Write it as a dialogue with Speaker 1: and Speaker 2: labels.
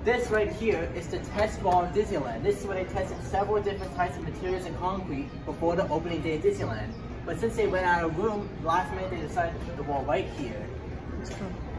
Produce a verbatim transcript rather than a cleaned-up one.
Speaker 1: This right here is the test wall of Disneyland. This is where they tested several different types of materials and concrete before the opening day of Disneyland. But since they ran out of room, last minute they decided to put the wall right here.